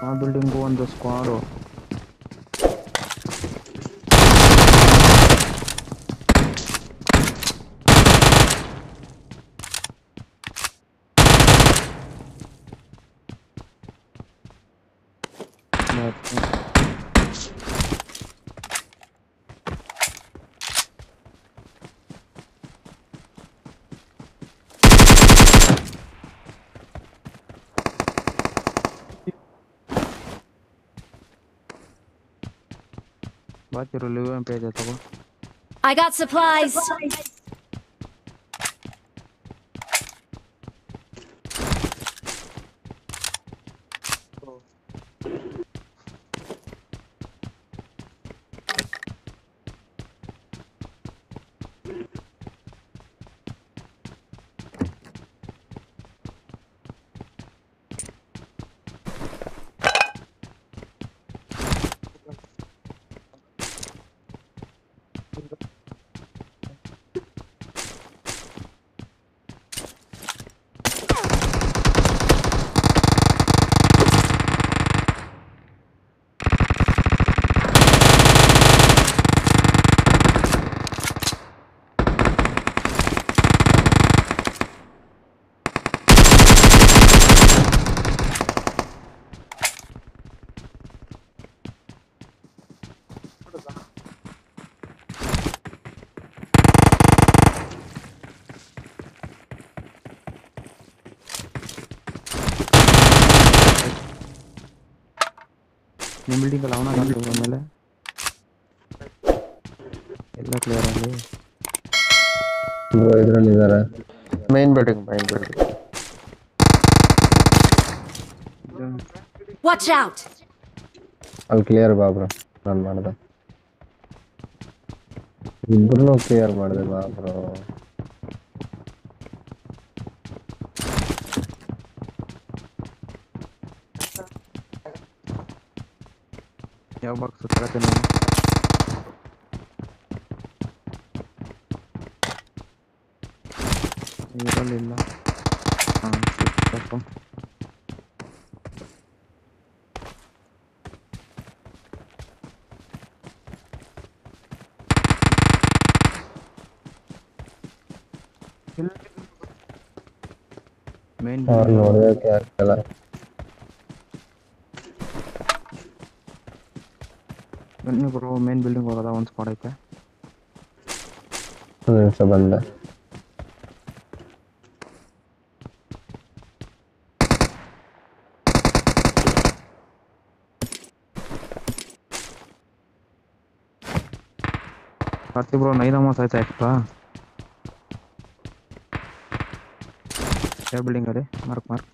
ಆ ಬಿಲ್ಡಿಂಗು ಒಂದು ಸ್ಕ್ವಾಡು. ಬಾಕಿರೋ ಲಿವ್ ಎಂ ಪೇಜ್ ತಗೋ. I got supplies. ನಿಮ್ಮ ಬಿಲ್ಡಿಂಗ್ ಅಲ್ಲಿ ಅವನ ಮೇಲೆ ಎಲ್ಲ ಕ್ಲಿಯರ್ ಆಗಲಿ. ಇದರಲ್ಲಿದ್ದಾರೆ ಮೈನ್ ಬಿಲ್ಡಿಂಗ್. Watch out. ಅಲ್ಲಿ ಕ್ಲಿಯರ್ ಬಾಬ್ರು. ನಾನು ಮಾಡಿದೆ ಇಬ್ಬರನ್ನೂ ಕ್ಲಿಯರ್ ಮಾಡಿದೆ ಬಾಬ್ರು. ಯಾವ ಬಾಕ್ಸ್ ತರತ್ತೆ ನಾನು ಇರಲಿಲ್ಲ. ಹಾಂ ಸ್ವಲ್ಪ ಮೇನ್ ನೋಡೋದಕ್ಕೆ ಆಗ್ತಲ್ಲ. ಬನ್ನಿ ಬ್ರೋ, ಮೇನ್ ಬಿಲ್ಡಿಂಗ್ ಹೋಗೋದ. ಒಂದು ಸ್ಪಾಟ್ ಐತೆ. ಒಂದು ನಿಮಿಷ ಬಂದೆ. ಬರ್ತಿ ಬ್ರೋ. 9 ಅಮೌಸ್ ಆಯ್ತಾ ಎಕ್ಸ್ಟ್ರಾ? ಯಾವ ಬಿಲ್ಡಿಂಗ್ ಅದೇ? ಮಾರ್ಕ್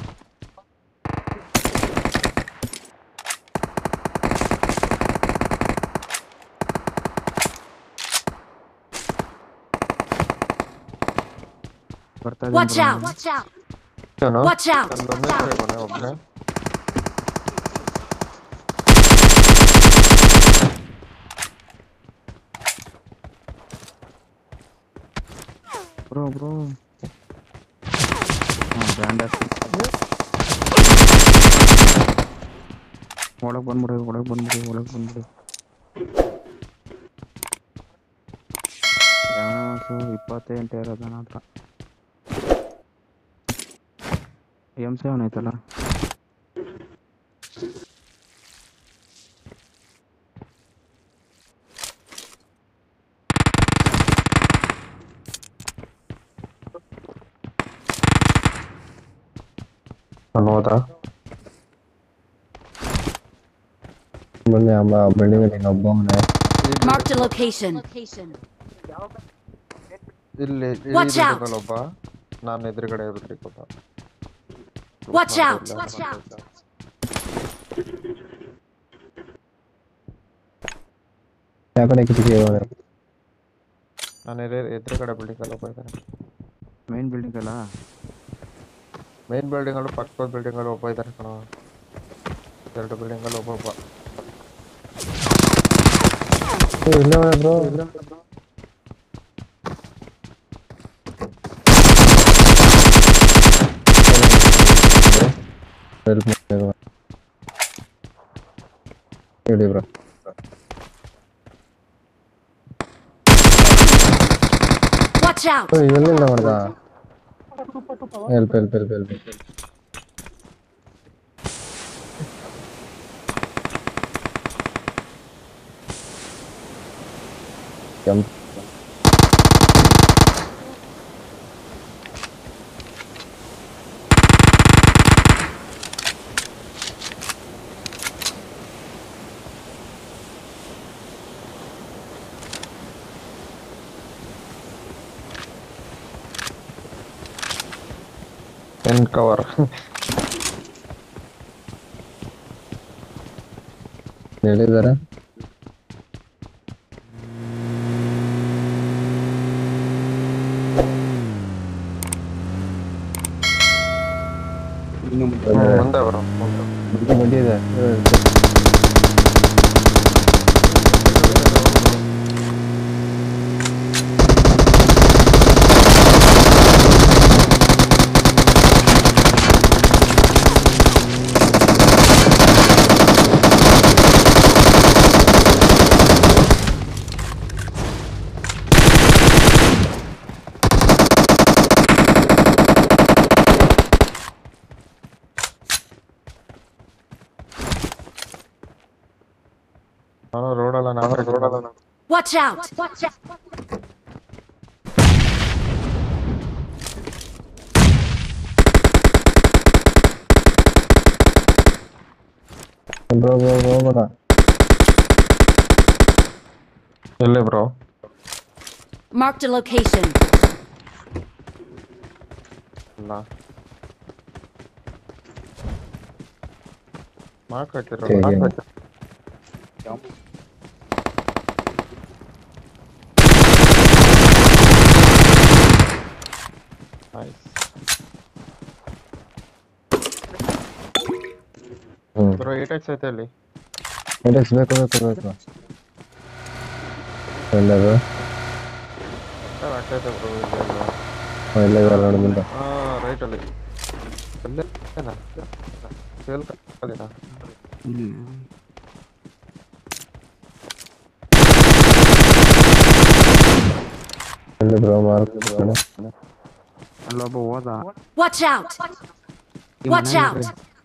ಬರ್ತಾ ಇದ್ದೀನಿ. Watch out. Watch out. Watch out. ಒಬ್ಬನೇ ಬ್ರೋ ಬ್ರ್ಯಾಂಡ್ ಒಳಗೆ ಬಂದ್ಬಿಡಿ. 28 ಇರೋದ ನನ್ನ ಹತ್ರ. M7 ಐತಲ್ಲ. ಹೋದ್ರಾ ಮೊನ್ನೆ ಬಿಲ್ಡಿಂಗ್ ಅಲ್ಲಿ ಇನ್ನೊಬ್ಬನೇ. Marked a location. ಇಲ್ಲಿ Watch out. ಒಬ್ಬ ನಾನು ಎದುರುಗಡೆ ಇರೋದ್ರಿಗೊಬ್ಬ. Watch out. ಯಾಕಡೆ ಕಿಟಕಿ ನಾನು ಎದುರುಗಡೆ ಬಿಲ್ಡಿಂಗ್ ಅಲ್ಲಿ ಒಬ್ಬ ಇದ್ದಾನೆ. ಮೇನ್ ಬಿಲ್ಡಿಂಗ್ ಅಲ್ಲ. ಮೇನ್ ಬಿಲ್ಡಿಂಗ್ ಅಲ್ಲಿ ಪಕ್ಕದ ಬಿಲ್ಡಿಂಗ್ ಅಲ್ಲಿ ಒಬ್ಬ ಇದ್ದಾನೆ ಕಣ. 2 ಬಿಲ್ಡಿಂಗ್ ಅಲ್ಲಿ ಒಬ್ಬ. ಇಲ್ಲ ಬ್ರೋ ಹೆಲ್ಪ್ ಹೇಳಿ ಬ್ರೋ. Watch out! ಎಲ್ಲಿಂದ ಮಾಡ್ದ? ಹೆಲ್ಪ್. ಕೆಂಪ್ ಕವರ್ ಹೇಳಿದ್ದಾರೆ. ಇನ್ನು ಮುಂದೆ ಬರೋ ಬಂದಿದೆ. ರೋಡಲ್ಲ Watch out! ಬ್ರೋ ಎಲ್ಲಿ ಬ್ರೋ? Marked a location. ಇಲ್ಲ ಮಾರ್ಕ್ ಬ್ರೋ 8x ಐತೆ ಅಲ್ಲಿ. 8x ಬೇಕು ಎಲ್ಲದು ಆಗ್ತೈತೆ ಬ್ರೋ. ಇಲ್ಲ ನೋಡಿ ಮುಂದೆ ರೈಟ್ ಅಲ್ಲಿ ಅಲ್ಲೇ ಸೇಲ್ ಕಾಲಿನ ಎಲ್ಲಿ ಬ್ರೋ ಮಾರ್ಕ್ ಅಲ್ಲೊಬ್ಬ ಹೋದ. Watch out! Watch out!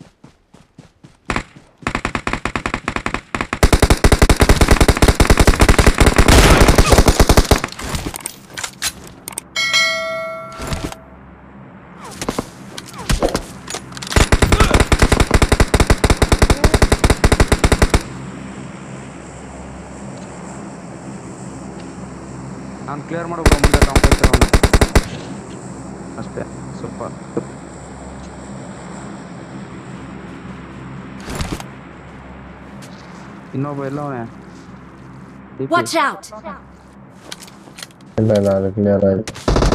ನಾನು ಕ್ಲಿಯರ್ ಮಾಡ್ಬೇಕು ಮುಂದೆ ಕಾಂಪಿಟೇಷನ್ ಅಷ್ಟೇ. ಸೂಪರ್. ಇನ್ನೊಬ್ಬ ಎಲ್ಲವನೇ Watch out! ಇಲ್ಲ ಅದು ಕ್ಲಿಯರ್ ಆಯ್ತು.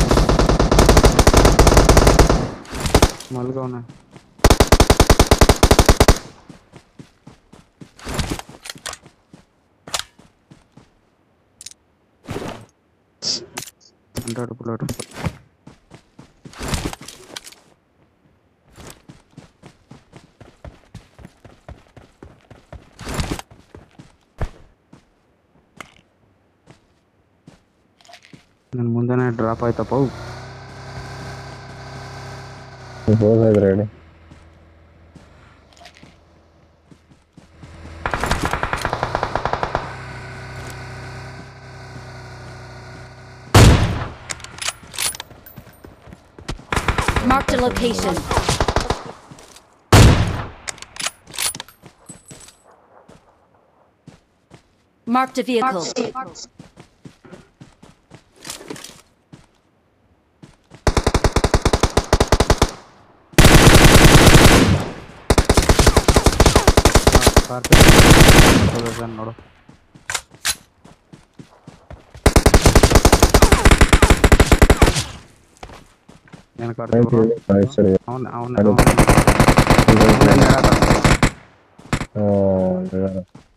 ಮಲ್ಗವನೆ. ಬುಲೆಟ್ ನನ್ನ ಮುಂದೆನೇ ಡ್ರಾಪ್ ಆಯ್ತಪ್ಪ. Ready Marked a location. Marked a vehicle. ನೋಡು ಏನು ಕಾಡ್ತೀವಿ ಅವನ